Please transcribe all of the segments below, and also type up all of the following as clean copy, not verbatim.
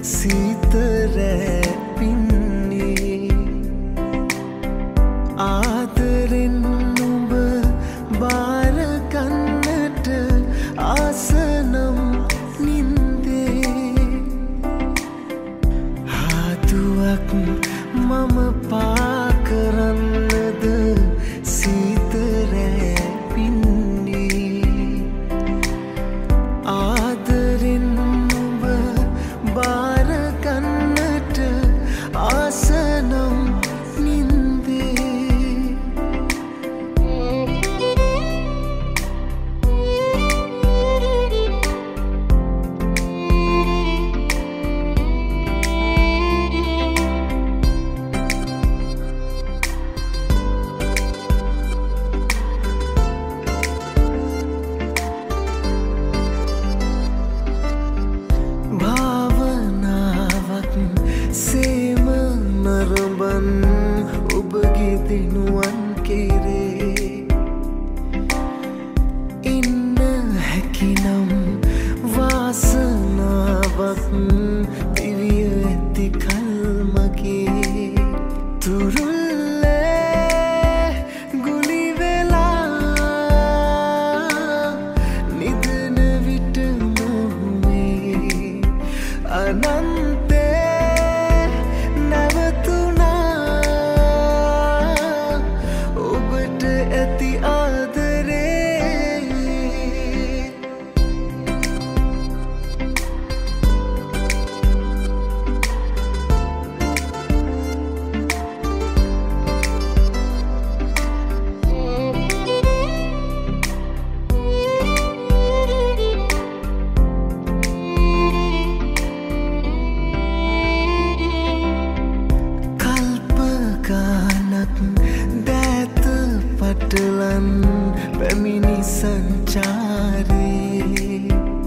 සීතරෑ පින්නේ ආදරෙන් නුඹ බාර ගන්නට ආසනම් නින්දේ හාතුවක් මම පා කරන්නද සීතරෑ පින්නේ ආදරෙන් නුඹ බාර ගන්නට ආසනම් සේම නරඹන් ඔබගේ දෙනුවන් කෙරේ ඉන්න හැකිනම් වාසනාවක් දිවිය ඇති කල්මගේ තුරුල්ලේ ගුලි වෙලා නිදන විට මොහුමේ අනන්තේ දෑත පටලන් පැමිණි සංචාරේ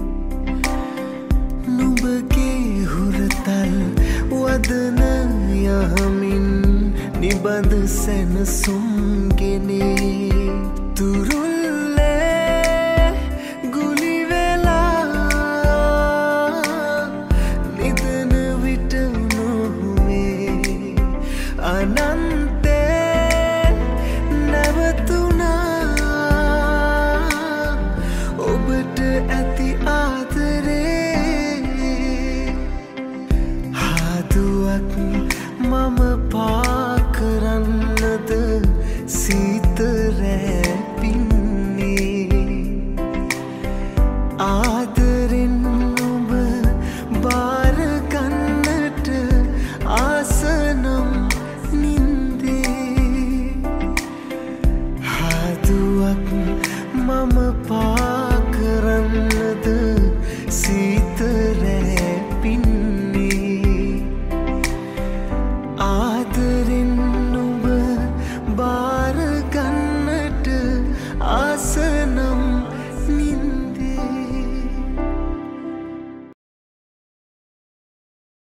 නුඹගේ හුරතල් වදන යහමින් නිබඳ සැනසුම් ගෙනේ තුරුල්